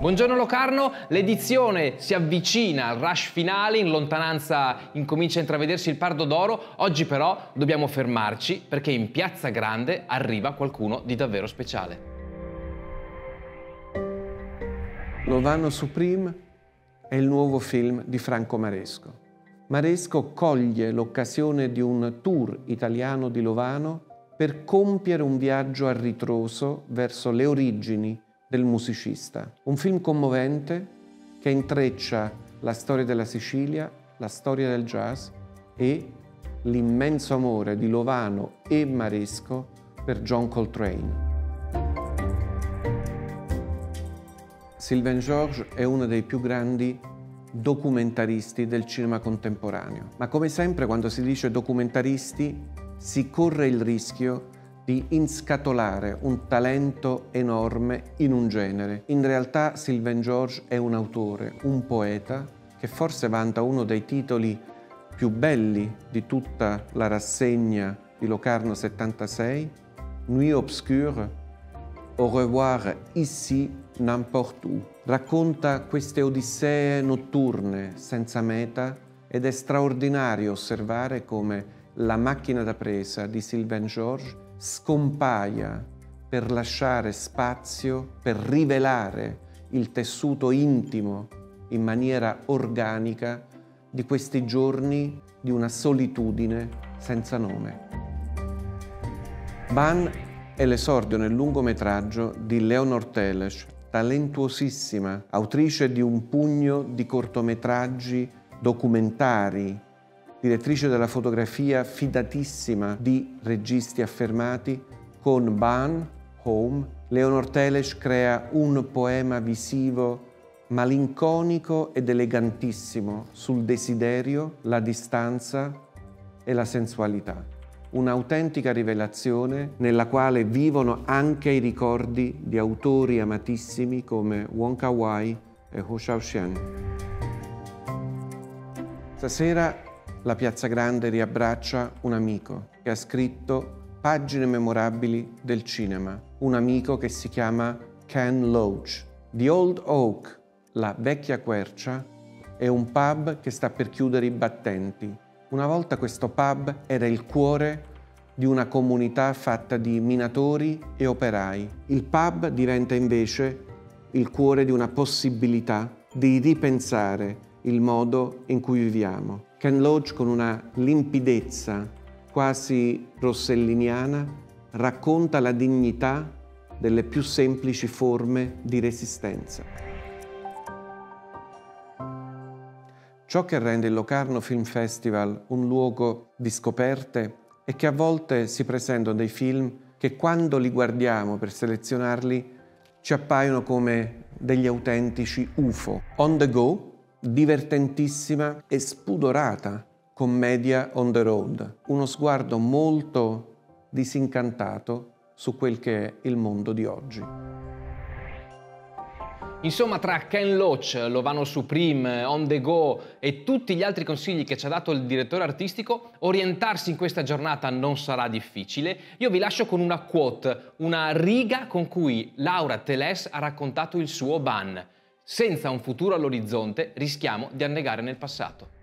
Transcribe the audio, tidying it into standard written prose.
Buongiorno Locarno, l'edizione si avvicina al rush finale, in lontananza incomincia a intravedersi il Pardo d'Oro. Oggi però dobbiamo fermarci perché in Piazza Grande arriva qualcuno di davvero speciale. Lovano Supreme è il nuovo film di Franco Maresco. Maresco coglie l'occasione di un tour italiano di Lovano per compiere un viaggio a ritroso verso le origini del musicista. Un film commovente che intreccia la storia della Sicilia, la storia del jazz e l'immenso amore di Lovano e Maresco per John Coltrane. Sylvain Georges è uno dei più grandi documentaristi del cinema contemporaneo, ma come sempre quando si dice documentaristi si corre il rischio di inscatolare un talento enorme in un genere. In realtà Sylvain Georges è un autore, un poeta che forse vanta uno dei titoli più belli di tutta la rassegna di Locarno 76, Nuit obscure, Au revoir ici, n'importe où. Racconta queste odissee notturne senza meta ed è straordinario osservare come la macchina da presa di Sylvain Georges scompaia per lasciare spazio, per rivelare il tessuto intimo in maniera organica di questi giorni di una solitudine senza nome. Ban è l'esordio nel lungometraggio di Leonor Teles, talentuosissima, autrice di un pugno di cortometraggi documentari, direttrice della fotografia fidatissima di registi affermati. Con Ban, Home, Leonor Teles crea un poema visivo malinconico ed elegantissimo sul desiderio, la distanza e la sensualità. Un'autentica rivelazione nella quale vivono anche i ricordi di autori amatissimi come Wong Kar-wai e Hou Hsiao-hsien. Stasera la Piazza Grande riabbraccia un amico che ha scritto pagine memorabili del cinema, un amico che si chiama Ken Loach. The Old Oak, la vecchia quercia, è un pub che sta per chiudere i battenti. Una volta questo pub era il cuore di una comunità fatta di minatori e operai. Il pub diventa invece il cuore di una possibilità di ripensare il modo in cui viviamo. Ken Loach, con una limpidezza quasi rosselliniana, racconta la dignità delle più semplici forme di resistenza. Ciò che rende il Locarno Film Festival un luogo di scoperte è che a volte si presentano dei film che quando li guardiamo per selezionarli ci appaiono come degli autentici UFO. On the Go, divertentissima e spudorata commedia on the road. Uno sguardo molto disincantato su quel che è il mondo di oggi. Insomma, tra Ken Loach, Lovano Supreme, On the Go e tutti gli altri consigli che ci ha dato il direttore artistico, orientarsi in questa giornata non sarà difficile. Io vi lascio con una quote, una riga con cui Laura Teles ha raccontato il suo Ban. Senza un futuro all'orizzonte rischiamo di annegare nel passato.